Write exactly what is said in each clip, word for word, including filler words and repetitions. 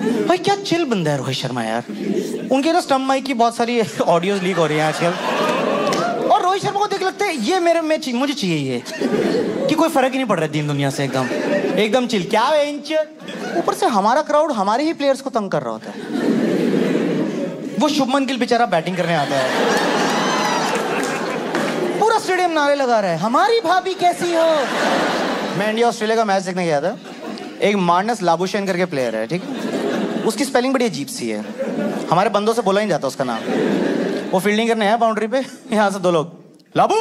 भाई क्या चिल बंदा है रोहित शर्मा यार। उनके ना स्टम्प माइक की बहुत सारी ऑडियोज लीक हो रही हैं आजकल, और रोहित शर्मा को देख लगता है ये मेरे में मुझे चाहिए ये, कि कोई फर्क ही नहीं पड़ रहा है दिन दुनिया से, एकदम एकदम चिल। क्या है इंच, ऊपर से हमारा क्राउड हमारे ही प्लेयर्स को तंग कर रहा होता है। वो शुभमन गिल बेचारा बैटिंग करने आता है, पूरा स्टेडियम नारे लगा रहा है हमारी भाभी कैसी हो। मैं इंडिया ऑस्ट्रेलिया का मैच देखने गया था। एक मार्नस लाबुशेन करके प्लेयर है, ठीक है, उसकी स्पेलिंग बड़ी अजीब सी है, हमारे बंदों से बोला नहीं जाता उसका नाम। वो फील्डिंग करने आया बाउंड्री पे, यहाँ से दो लोग लाबू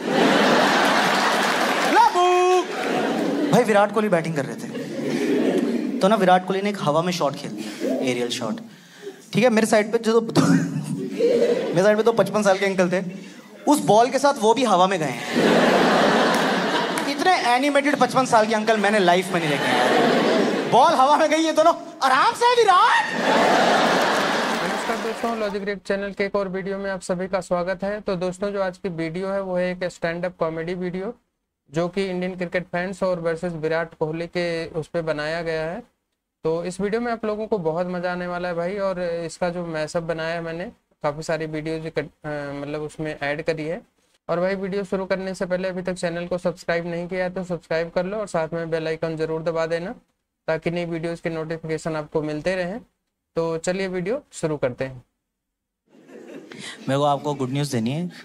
लाबू। भाई विराट कोहली बैटिंग कर रहे थे, तो ना विराट कोहली ने एक हवा में शॉट खेल दिया, एरियल शॉट, ठीक है। मेरे साइड पे जो मेरे साइड पे तो पचपन साल के अंकल थे, उस बॉल के साथ वो भी हवा में गए हैं। इतने एनिमेटेड पचपन साल के अंकल मैंने लाइफ में नहीं देखे हैं। बॉल हवा में गई है, दोनों आराम से विराट। नमस्कार दोस्तों, लॉजिक रेक चैनल के एक और वीडियो में आप सभी का स्वागत है। तो दोस्तों जो आज की वीडियो है वो है एक स्टैंड अप कॉमेडी वीडियो, जो कि इंडियन क्रिकेट फैंस और वर्सेस विराट कोहली के उस पर बनाया गया है। तो इस वीडियो में आप लोगों को बहुत मज़ा आने वाला है भाई। और इसका जो मैशअप बनाया है मैंने, काफ़ी सारी वीडियोज मतलब उसमें ऐड करी है। और भाई वीडियो शुरू करने से पहले अभी तक चैनल को सब्सक्राइब नहीं किया है तो सब्सक्राइब कर लो, और साथ में बेल आइकन ज़रूर दबा देना ताकि नई वीडियोज़ के नोटिफिकेशन आपको मिलते रहें। तो चलिए वीडियो शुरू करते हैं। मेरे को आपको गुड न्यूज़ देनी है।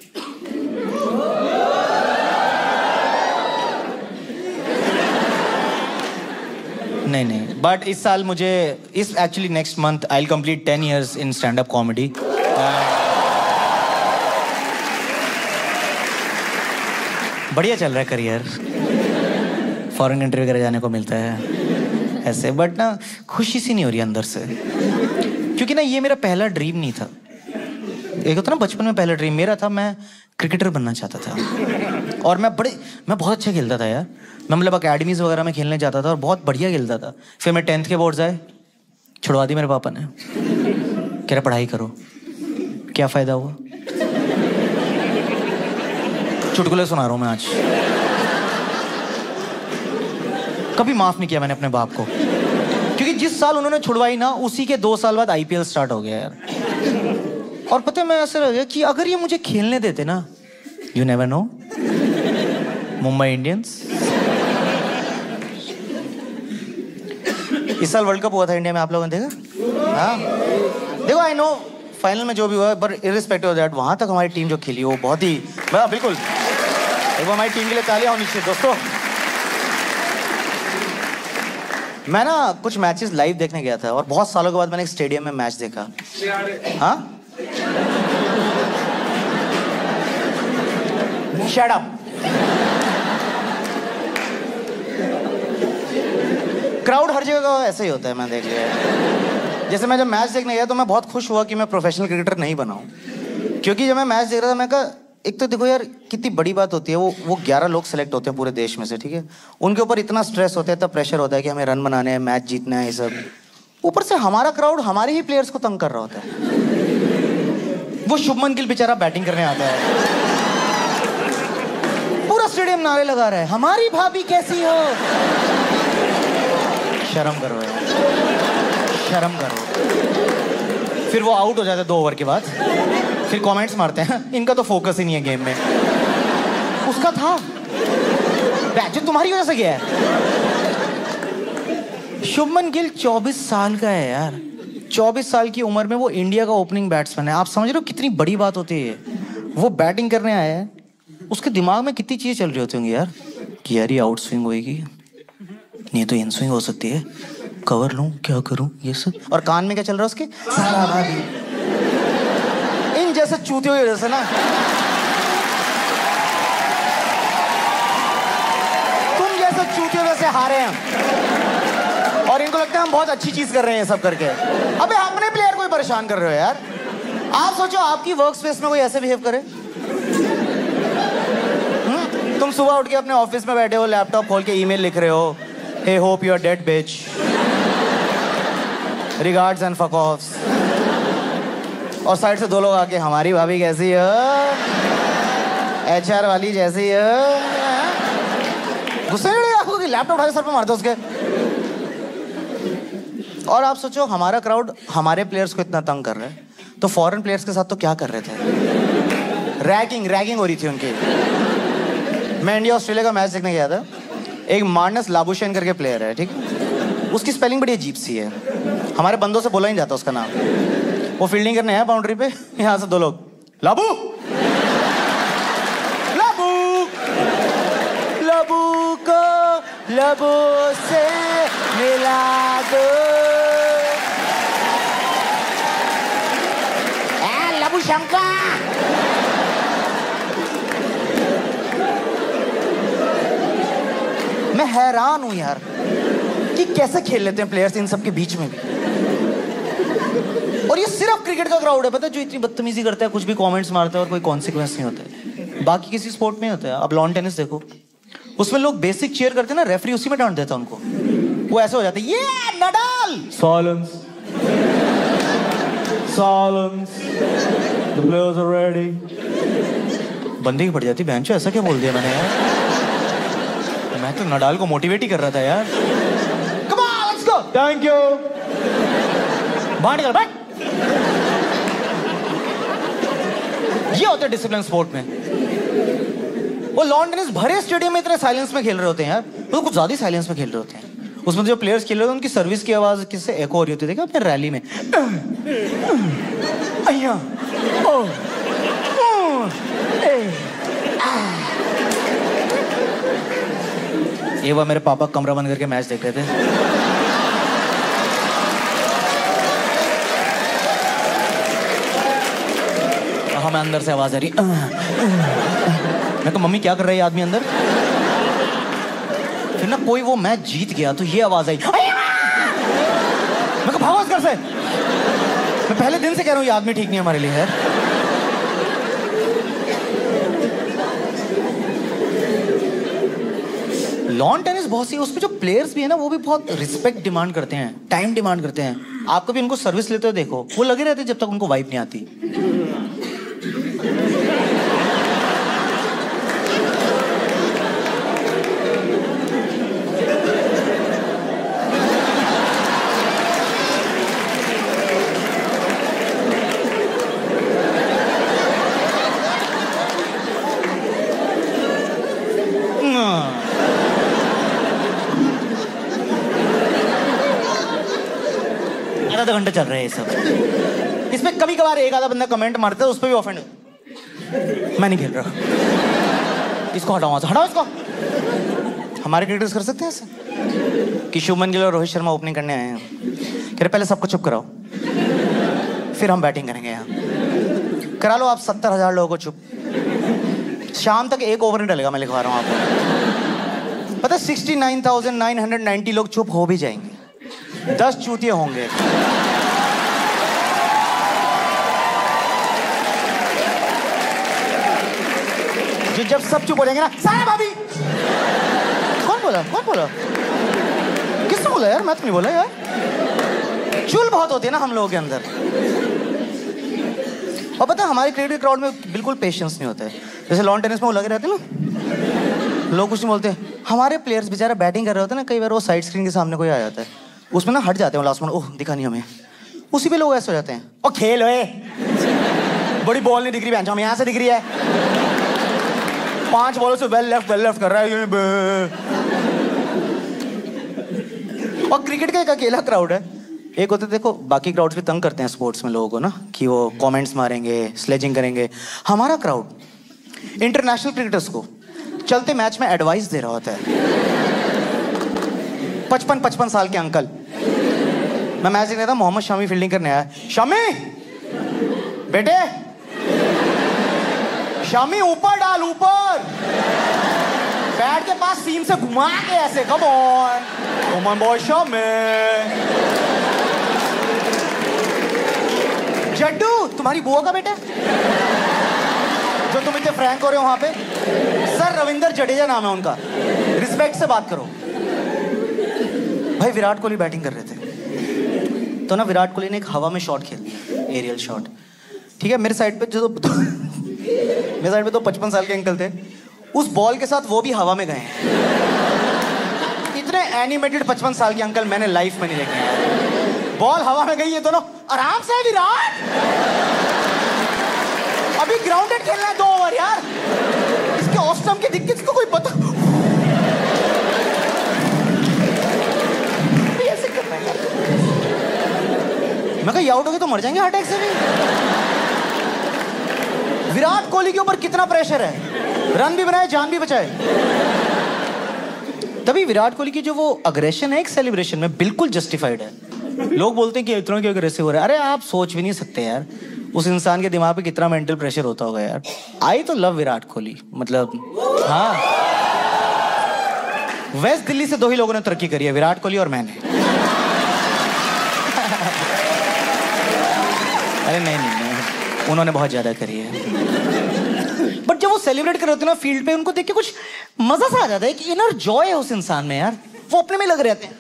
नहीं नहीं बट इस साल मुझे इस actually next month I will complete ten years in stand up comedy. बढ़िया चल रहा है करियर, फॉरेन कंट्री वगैरह जाने को मिलता है ऐसे, बट ना खुशी सी नहीं हो रही अंदर से, क्योंकि ना ये मेरा पहला ड्रीम नहीं था। एक होता ना बचपन में पहला ड्रीम मेरा था, मैं क्रिकेटर बनना चाहता था। और मैं बड़े मैं बहुत अच्छा खेलता था यार, मैं मतलब अकेडमीज़ वगैरह में खेलने जाता था और बहुत बढ़िया खेलता था। फिर मैं टेंथ के बोर्ड्स आए, छुड़वा दी मेरे पापा ने, कह रहा पढ़ाई करो। क्या फ़ायदा हुआ, चुटकुले सुना रहा हूँ मैं आज। कभी माफ़ नहीं किया मैंने अपने बाप को, क्योंकि जिस साल उन्होंने छुड़वाई ना उसी के दो साल बाद आईपीएल स्टार्ट हो गया यार। और पता है मैं ऐसा लग गया कि अगर ये मुझे खेलने देते ना, you never know, Mumbai Indians. इस साल वर्ल्ड कप हुआ था इंडिया में, आप लोगों ने देखा? हाँ देखो, आई नो फाइनल में जो भी हुआ, पर इररिस्पेक्टिव ऑफ दैट वहाँ तक हमारी टीम जो खेली वो बहुत ही, बिल्कुल एक वो हमारी टीम के लिए तालियां होनी चाहिए दोस्तों। मैं ना कुछ मैचेस लाइव देखने गया था और बहुत सालों के बाद मैंने एक स्टेडियम में मैच देखा। हाँ शट अप। क्राउड हर जगह का ऐसे ही होता है, मैं देख लिया। जैसे मैं जब मैच देखने गया तो मैं बहुत खुश हुआ कि मैं प्रोफेशनल क्रिकेटर नहीं बना हूं, क्योंकि जब मैं मैच देख रहा था मैं कहा एक तो देखो यार कितनी बड़ी बात होती है, वो वो ग्यारह लोग सेलेक्ट होते हैं पूरे देश में से, ठीक है। उनके ऊपर इतना स्ट्रेस होता है, इतना प्रेशर होता है कि हमें रन बनाने हैं, मैच जीतना है, ये सब। ऊपर से हमारा क्राउड हमारे ही प्लेयर्स को तंग कर रहा होता है। वो शुभमन गिल बेचारा बैटिंग करने आता है, पूरा स्टेडियम नारे लगा रहा है हमारी भाभी कैसी हो। शर्म करो यार, शर्म करो। फिर वो आउट हो जाता है दो ओवर के बाद, फिर कमेंट्स मारते हैं इनका तो फोकस ही नहीं है गेम में। उसका था बैच तुम्हारी वजह से गया है। शुभमन गिल चौबीस साल का है यार, चौबीस साल की उम्र में वो इंडिया का ओपनिंग बैट्समैन है। आप समझ रहे हो कितनी बड़ी बात होती है। वो बैटिंग करने आया है, उसके दिमाग में कितनी चीजें चल रही होती होंगी यार, कि यार ये आउट स्विंग होएगी, नहीं तो इन स्विंग हो सकती है, कवर लूं क्या करूं, ये सब। और कान में क्या चल रहा है उसके, सारा भाभी। इन जैसे चूतियों की वजह से ना तुम जैसे चूतियों वजह से हारे हैं, और इनको लगता है हम बहुत अच्छी चीज कर रहे हैं सब करके। अबे अपने प्लेयर को ही परेशान कर रहे हो यार। आप सोचो आपकी वर्क स्पेस में कोई ऐसे बिहेव करे। हुँ? तुम सुबह उठ के अपने ऑफिस में बैठे हो, लैपटॉप खोल के ईमेल लिख रहे हो, hey hope you are dead bitch, regards and fuck offs, और साइड से दो लोग आके हमारी भाभी कैसी है, एचआर वाली जैसी है। गुस्से नहीं आपको कि लैपटॉप उठा के सर पे मारते उसके। और आप सोचो हमारा क्राउड हमारे प्लेयर्स को इतना तंग कर रहा है, तो फॉरेन प्लेयर्स के साथ तो क्या कर रहे थे? रैगिंग रैगिंग हो रही थी उनकी। मैं इंडिया ऑस्ट्रेलिया का मैच देखने गया था। एक मार्नस लाबुशेन करके प्लेयर है, ठीक है, उसकी स्पेलिंग बड़ी अजीब सी है, हमारे बंदों से बोला नहीं जाता उसका नाम। वो फील्डिंग करने आया बाउंड्री पे, यहाँ से दो लोग लाबू लाबू लाबू को लबू से मिला दो, ए लबू शंकर। मैं हैरान हूं यार कि कैसे खेल लेते हैं प्लेयर्स इन सब के बीच में भी। और ये सिर्फ क्रिकेट का क्राउड है, पता है, जो इतनी बदतमीजी करता है, कुछ भी कमेंट्स मारता है और कोई कॉन्सिक्वेंस नहीं होता है। बाकी किसी स्पोर्ट में होता है। अब लॉन टेनिस देखो, उसमें लोग बेसिक चेयर करते हैं ना, रेफरी उसी में डांट देता है उनको, वो ऐसे हो जाते हैं, ये Nadal silence silence the players are ready. बंदे की पड़ जाती बेंचो, ऐसा क्या बोल दिया मैंने यार? मैं तो नडाल को मोटिवेट ही कर रहा था यार। Come on let's go, thank you, बाहर निकल बैठ। ये होता है डिसिप्लिन स्पोर्ट में। वो लॉन टेनिस भरे स्टेडियम में इतने साइलेंस में खेल रहे होते हैं यार, वो कुछ ज्यादा साइलेंस में खेल रहे होते हैं। उसमें जो प्लेयर्स खेल रहे होते हैं उनकी सर्विस की आवाज किससे एको हो रही होती है, देखा अपने रैली में, अय्या ओ ए ये बार मेरे पापा कमरा बंद करके मैच देख रहे थे। हमें अंदर से आवाज आ रही, मैं कहा मम्मी क्या कर रही है आदमी अंदर? फिर ना कोई वो मैच जीत गया तो ये आवाज आई, मैं कहा भागो घर से। मैं पहले दिन से कह रहा हूँ ये आदमी ठीक नहीं है हमारे लिए यार। लॉन टेनिस बहुत सी, उसमें जो प्लेयर्स भी है ना वो भी बहुत रिस्पेक्ट डिमांड करते हैं, टाइम डिमांड करते हैं। आप कभी उनको सर्विस लेते हो देखो, वो लगे रहते हैं जब तक उनको वाइप नहीं आती। आधा घंटे चल रहे हैं ये सब। इसमें कभी कभार एक आधा बंदा कमेंट मारता है, उस पर भी ऑफेंड, मैं नहीं खेल रहा, इसको हटाओ वहां से, हटाओ इसको। हमारे क्रिकेटर्स कर सकते हैं ऐसे कि शुभमन गिल और रोहित शर्मा ओपनिंग करने आए हैं, कह रहे पहले सबको चुप कराओ फिर हम बैटिंग करेंगे। यहाँ करा लो आप सत्तर हजार लोगों को चुप, शाम तक एक ओवर नहीं डलेगा, मैं लिखवा रहा हूँ आपको। पता है sixty nine thousand nine hundred ninety लोग चुप हो भी जाएंगे, दस चूतिए होंगे। जो जब सब चुप हो जाएंगे ना, सारा भाभी। कौन बोला कौन बोला किसने बोला यार? मैं तो नहीं बोला यार। चुल बहुत होती है ना हम लोगों के अंदर। और पता है हमारे क्रिकेट क्राउड में बिल्कुल पेशेंस नहीं होता है। जैसे लॉन टेनिस में वो लगे रहते हैं ना, लोग कुछ नहीं बोलते। हमारे प्लेयर्स बेचारा बैटिंग कर रहे होते हैं ना, कई बार वो साइड स्क्रीन के सामने कोई आ जाता है, उसमें ना हट जाते हैं लास्ट में, ओह दिखा नहीं हमें, उसी पे लोग ऐसे हो जाते हैं, ओ खेल है बड़ी बॉल नहीं दिख रही, हम यहाँ से दिख रही है, पांच बॉलों से वेल लेफ्ट वेल लेफ्ट कर रहा है। और क्रिकेट का एक अकेला क्राउड है। एक होते देखो बाकी क्राउड्स भी तंग करते हैं स्पोर्ट्स में लोगों को ना, कि वो कमेंट्स मारेंगे, स्लेजिंग करेंगे। हमारा क्राउड इंटरनेशनल क्रिकेटर्स को चलते मैच में एडवाइस दे रहा होता है। पचपन पचपन साल के अंकल, मैं मैच देखने था, मोहम्मद शामी फील्डिंग करने आया, शामी बेटे शामी ऊपर डाल, ऊपर बैट के पास सीम से घुमा के ऐसे, come on come on boy Shami. Jaddu तुम्हारी बुआ का बेटा जो तुम इतने फ्रैंक हो रहे हो वहां पे, सर रविंदर जडेजा नाम है उनका, रिस्पेक्ट से बात करो। भाई विराट कोहली बैटिंग कर रहे थे तो ना विराट कोहली ने एक हवा में शॉट खेल दिया, एरियल शॉट, ठीक है। मेरे साइड पे जो तो, मेरे साइड पे तो पचपन साल के अंकल थे, उस बॉल के साथ वो भी हवा में गए। इतने एनिमेटेड पचपन साल के अंकल मैंने लाइफ में नहीं देखे हैं। बॉल हवा में गई है दोनों आराम से विराट, अभी ग्राउंडेड खेलना है दो ओवर यार, इसके ऑफ स्टंप की दिक्कत इसको कोई पता ऐसे कर रहा है। मैं कहा ये आउट हो गए तो मर जाएंगे हार्ट अटैक से भी। विराट कोहली के ऊपर कितना प्रेशर है, रन भी बनाए जान भी बचाए। तभी विराट कोहली की जो वो अग्रेशन है एक सेलिब्रेशन में बिल्कुल जस्टिफाइड है। लोग बोलते हैं कि इतना क्यों अग्रेसिव हो रहा है, अरे आप सोच भी नहीं सकते यार उस इंसान के दिमाग पे कितना मेंटल प्रेशर होता होगा यार। आई तो लव विराट कोहली, मतलब हाँ, वेस्ट दिल्ली से दो ही लोगों ने तरक्की करी है, विराट कोहली और मैंने। अरे नहीं नहीं नहीं, उन्होंने बहुत ज्यादा करी है। बट जब वो सेलिब्रेट कर रहे होते हैं ना फील्ड पे, उनको देख के कुछ मजा सा आ जाता है कि इनर जॉय है उस इंसान में यार, वो अपने में लग रहते हैं।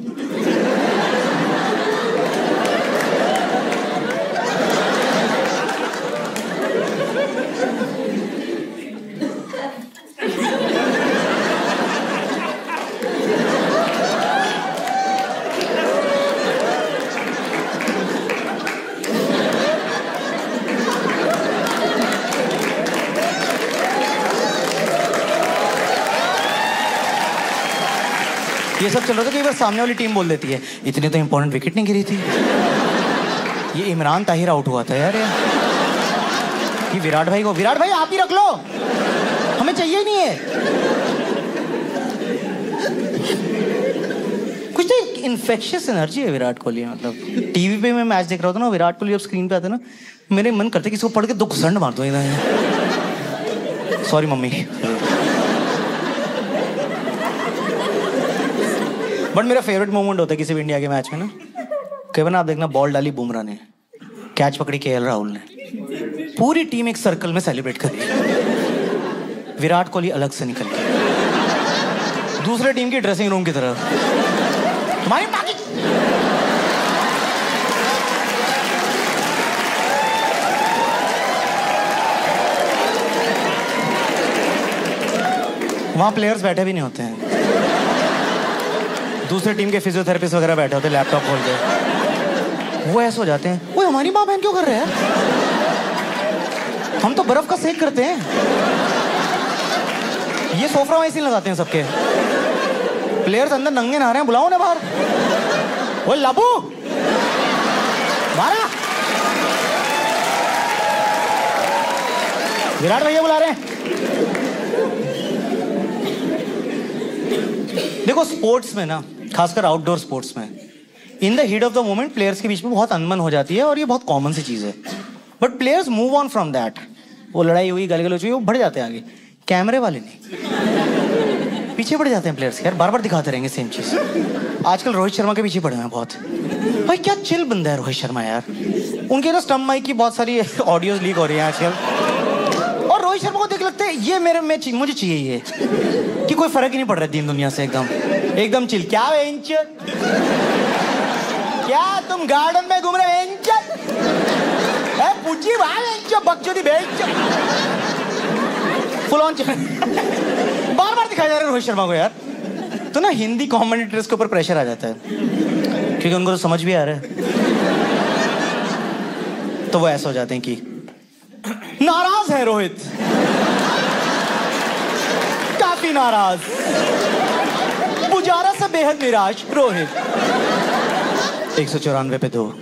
ये सब चल रहा था, कई बार सामने वाली टीम बोल देती है इतनी तो इंपॉर्टेंट विकेट नहीं गिरी थी, ये इमरान ताहिर आउट हुआ था यार, ये विराट भाई को, विराट भाई आप ही रख लो, हमें चाहिए ही नहीं है। कुछ तो इन्फेक्शियस एनर्जी है विराट कोहली, मतलब टीवी पे मैं मैच देख रहा था ना, विराट कोहली जब स्क्रीन पे आते ना, मेरे मन करते किसी को पढ़ के दो घुसंड मार दो इधर। Sorry mummy. बट मेरा फेवरेट मोमेंट होता है किसी भी इंडिया के मैच में ना, कई बार आप देखना बॉल डाली बुमराह ने, कैच पकड़ी केएल राहुल ने, पूरी टीम एक सर्कल में सेलिब्रेट करी, विराट कोहली अलग से निकल के दूसरे टीम की ड्रेसिंग रूम की तरफ, तुम्हारी बाकी वहां प्लेयर्स बैठे भी नहीं होते हैं, दूसरे टीम के फिजियोथेरेपिस्ट वगैरह बैठे होते हैं लैपटॉप खोल के, वो ऐसे हो जाते हैं, वो हमारी माँ बहन क्यों कर रहे हैं, हम तो बर्फ का सेक करते हैं, ये सोफरा वैसे ही लगाते हैं सबके, प्लेयर्स अंदर नंगे नहा रहे हैं, बुलाओ ना बाहर, वो लबू मारा, विराट भैया बुला रहे हैं। देखो स्पोर्ट्स में ना, खासकर आउटडोर स्पोर्ट्स में, in the heat of the moment players के बीच में बहुत अनबन हो जाती है और ये बहुत कॉमन सी चीज है, but players move on from that, वो लड़ाई हुई गाली गलौज हुई वो बढ़ जाते हैं आगे, कैमरे वाले नहीं, पीछे बढ़ जाते हैं प्लेयर्स यार, बार बार दिखाते रहेंगे सेम चीज। आजकल रोहित शर्मा के पीछे पड़े हैं बहुत, भाई क्या चिल बंदा है रोहित शर्मा यार, उनके ना स्टंप माइक की बहुत सारी ऑडियोज लीक हो रही है आजकल, और रोहित शर्मा को देख लगता है ये मेरे में मुझे चाहिए ये, कि कोई फर्क ही नहीं पड़ रहा है दिन दुनिया से, एकदम एकदम चिल। क्या वेंच, क्या तुम गार्डन में घूम रहे वेंच, पूछी भाई वेंच बकचोदी बेंच, फुल ऑन बार बार दिखाया जा रहा है रोहित शर्मा को यार, तो ना हिंदी कमेंटेटर्स के ऊपर प्रेशर आ जाता है, क्योंकि उनको तो समझ भी आ रहा है, तो वो ऐसे हो जाते हैं कि नाराज है रोहित, काफी नाराज, पुजारा से बेहद निराश रोहित, एक सौ चौरानवे पे दो।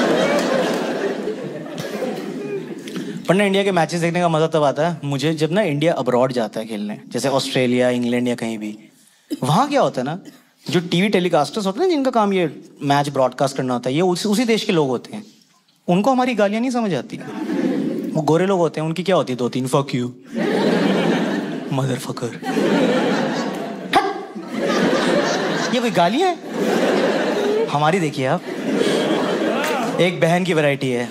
पर ना इंडिया के मैचेस देखने का मजा तब आता है मुझे जब ना इंडिया अब्रॉड जाता है खेलने, जैसे ऑस्ट्रेलिया, इंग्लैंड या कहीं भी। वहाँ क्या होता है ना, जो टीवी टेलीकास्टर्स होते हैं जिनका काम ये मैच ब्रॉडकास्ट करना होता है, ये उस, उसी देश के लोग होते हैं, उनको हमारी गालियाँ नहीं समझ आती। वो गोरे लोग होते हैं, उनकी क्या होती है दो तीन, फक यू, मदरफकर, ये कोई गालियाँ हैं? हमारी देखिए आप, एक बहन की वैरायटी है,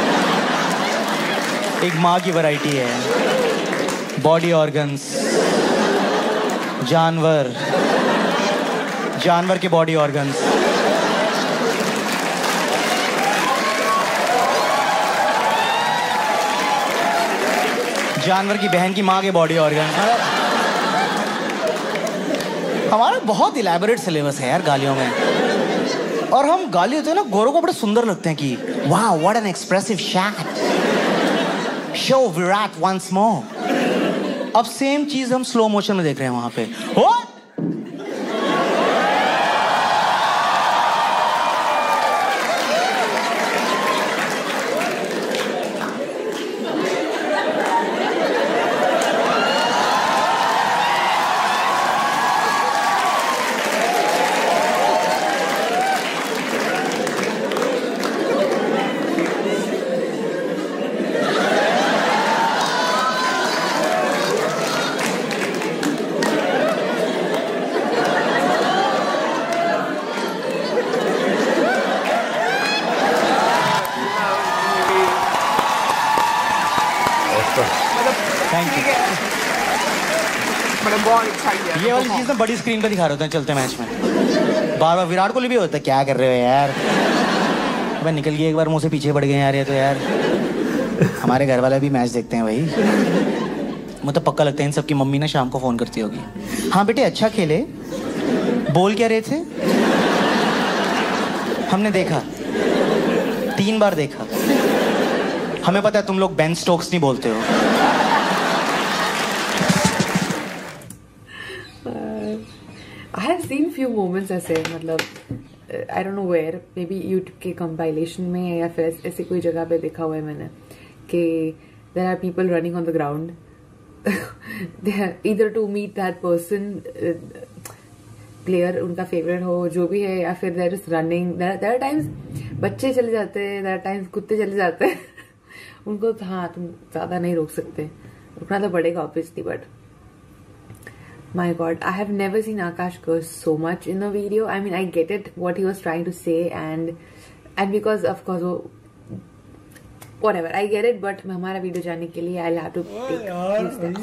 एक माँ की वैरायटी है, बॉडी ऑर्गन्स, जानवर, जानवर के बॉडी ऑर्गन्स, जानवर की बहन की माँ के बॉडी ऑर्गन्स। हमारा बहुत इलैबोरेट सिलेबस है यार गालियों में, और हम गाली होते हैं ना, गोरों को बड़े सुंदर लगते हैं कि वाह what an expressive shot, show Virat once more. अब सेम चीज हम स्लो मोशन में देख रहे हैं वहां पे। हो थैंक यू। बहुत अच्छा ही है। ये वाली चीज ना बड़ी स्क्रीन पे दिखा रहे होते हैं चलते मैच में, बार बार विराट कोहली भी होता है क्या कर रहे हो यार, मैं निकल गई एक बार, मुंह से पीछे पड़ गए यार ये तो यार। हमारे घर वाले भी मैच देखते हैं भाई, मुझे तो पक्का लगता है इन सबकी मम्मी ना शाम को फोन करती होगी, हाँ बेटे अच्छा खेले, बोल क्या रहे थे, हमने देखा तीन बार देखा, हमें पता है तुम लोग बेन स्टोक्स नहीं बोलते हो। I have seen few moments ऐसे, मतलब I don't know where, maybe YouTube के compilation में या फिर ऐसे कोई जगह पे देखा हुआ है मैंने कि there are people running on the ground they are either to meet that person, player उनका favorite हो जो भी है, या फिर they're just running, there, there are times बच्चे चले जाते हैं, there are times कुत्ते चले जाते हैं उनको हाँ तुम ज्यादा नहीं रोक सकते, रुकना तो पड़ेगा obviously, but my god, I have never seen Akash curse so much in a video. I mean, I get it what he was trying to say, and and because of course whatever, I get it, but हमारा video जाने के लिए I'll have to take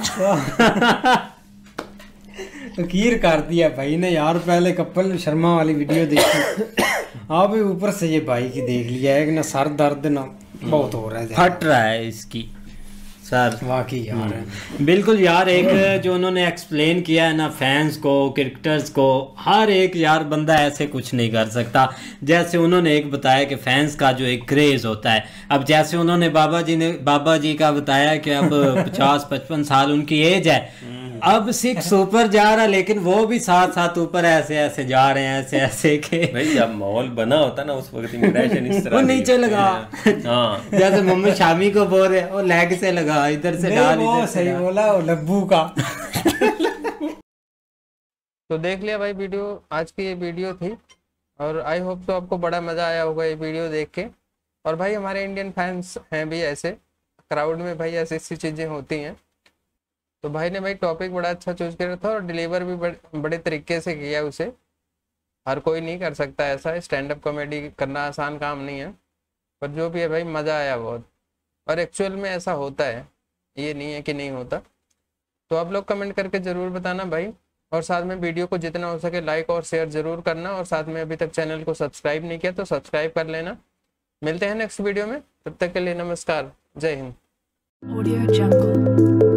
फकीर कर दिया भाई ने यार, पहले कपिल शर्मा वाली वीडियो देखी आप भी ऊपर से ये भाई की देख लिया है, ना सर दर्द ना बहुत हो रहा है, फट रहा है इसकी सर वाकई यार। बिल्कुल यार, एक जो उन्होंने एक्सप्लेन किया है ना फैंस को, क्रिकेटर्स को, हर एक यार बंदा ऐसे कुछ नहीं कर सकता। जैसे उन्होंने एक बताया कि फैंस का जो एक क्रेज होता है, अब जैसे उन्होंने बाबा जी ने बाबा जी का बताया कि अब पचास पचपन साल उनकी एज है, अब सिक्स ऊपर जा रहा, लेकिन वो भी साथ साथ ऊपर ऐसे ऐसे जा रहे हैं, ऐसे ऐसे के भाई जब माहौल बना होता ना उस वक्त इंप्रेशन इस तरह वो नीचे लगा हाँ जैसे मम्मी शामी को बोल रहे वो लेग से लगा, इधर से डाल, इधर से सही बोला वो लब्बू का। तो देख लिया भाई वीडियो, आज की ये वीडियो थी, और आई होप तो आपको बड़ा मजा आया होगा ये वीडियो देख के। और भाई हमारे इंडियन फैंस हैं भी ऐसे, क्राउड में भाई ऐसी ऐसी चीजें होती हैं। तो भाई ने भाई टॉपिक बड़ा अच्छा चूज किया था और डिलीवर भी बड़े, बड़े तरीके से किया उसे। हर कोई नहीं कर सकता ऐसा, स्टैंड अप कॉमेडी करना आसान काम नहीं है, पर जो भी है भाई मज़ा आया बहुत, और एक्चुअल में ऐसा होता है, ये नहीं है कि नहीं होता। तो आप लोग कमेंट करके ज़रूर बताना भाई, और साथ में वीडियो को जितना हो सके लाइक और शेयर ज़रूर करना, और साथ में अभी तक चैनल को सब्सक्राइब नहीं किया तो सब्सक्राइब कर लेना। मिलते हैं नेक्स्ट वीडियो में, तब तक के लिए नमस्कार, जय हिंद। Audio Jungle।